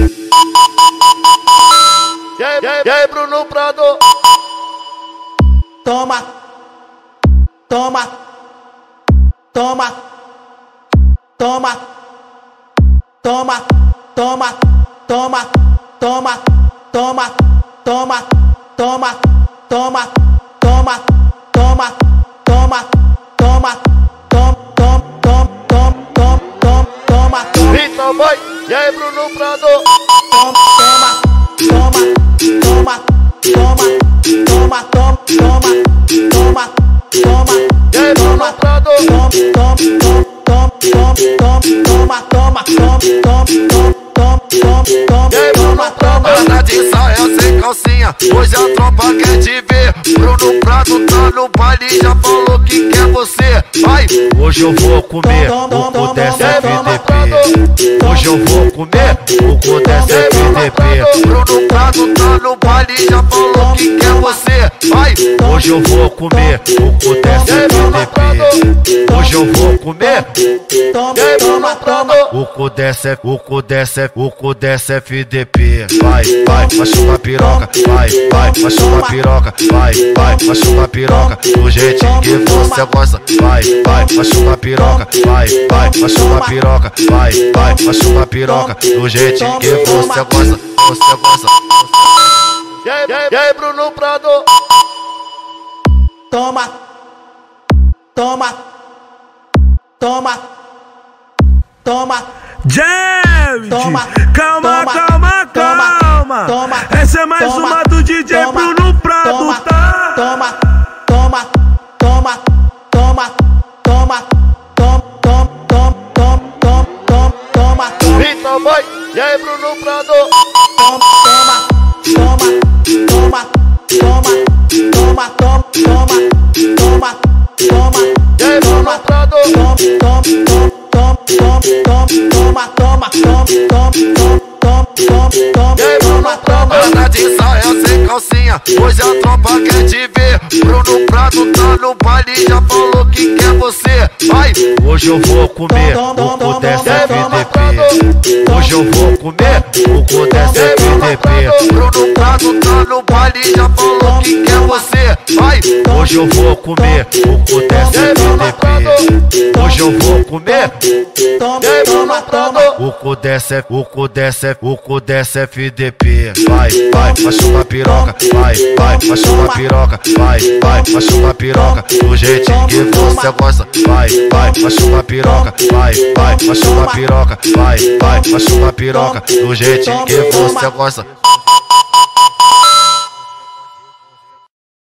E aí, Bruno Prado? Toma, toma, toma, toma, toma, toma, toma, toma, toma, toma, toma, toma, toma, toma, toma, toma, toma. Então vai, e aí, Bruno Prado? Toma, toma, toma, toma, toma, toma, toma, toma, E aí, Bruno Prado? Anda de saia sem calcinha, hoje a tropa quer te ver. Bruno Prado tá no baile e já falou que quer você. Vai, hoje eu vou comer o cu dessa FDP. Hoje eu vou comer o cu dessa FDP. Bruno Prado tá no baile e já falou que quer você. Vai, hoje eu vou comer o cu dessa FDP. Hoje eu vou comer o cu dessa FDP. Vai, machuca a piroca. Vai, machuca a piroca. Vai, machuca a piroca. Do jeitinho que você gosta. Vai, machuca a piroca. Vai, machuca a piroca. Vai, machuca a piroca. Do jeitinho que você gosta. Você gosta. E aí, Bruno Prado? Toma, toma, toma, toma. James, Toma, calma, toma, calma, toma, calma. toma, Essa é mais toma, uma do DJ toma, Bruno Prado, toma, tá? Toma, toma, toma, toma, toma, toma. Então vai, e aí, Bruno Prado? Toma, toma, toma, toma, toma, toma, toma, toma. E aí, Bruno Prado? Anda de saia sem calcinha, hoje a tropa quer te ver. Bruno Prado tá no baile e já falou que quer você. Vai, hoje eu vou comer o cu dessa FDP. Hoje eu vou comer o cu dessa FDP. Bruno Prado tá no baile e já falou que quer você. Vai, hoje eu vou comer o cu dessa FDP. Hoje eu vou comer o cu dessa FDP. Vai, machuca a piroca. Vai, machuca a piroca. Vai, machuca a piroca. Do jeitinho que você gosta. Vai, machuca a piroca. Vai, machuca a piroca. Vai, machuca a piroca. Do jeitinho que você gosta.